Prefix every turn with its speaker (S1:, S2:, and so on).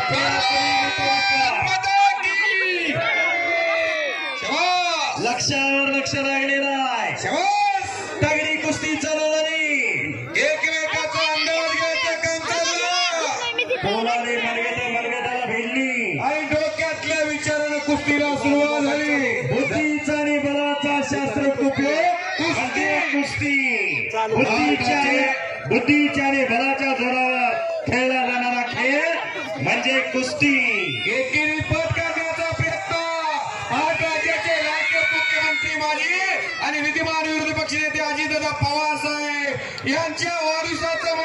S1: लक्षावर लक्ष लागलेलं आहे. तगडी कुस्ती चालू झाली.
S2: एकमेकाचा अंदाज घ्यायचं काम चाललं.
S1: पोलाने मलगेताला भिडली
S2: आणि डोक्यातल्या विचारानं कुस्तीला सुरुवात झाली.
S1: बुद्धीचा आणि बलाचा शास्त्र उपयोग म्हणजे कुस्ती. बुद्धीच्या आणि बलाच्या जोरावर खेळला जाणारा खेळ म्हणजे कुस्ती.
S2: एकेरी पद करण्याचा प्रयत्न आज राज्याचे राज्य मुख्यमंत्री माजी आणि विद्यमान विरोधी पक्षनेते अजितदादा पवार साहेब यांच्या वारिसाचं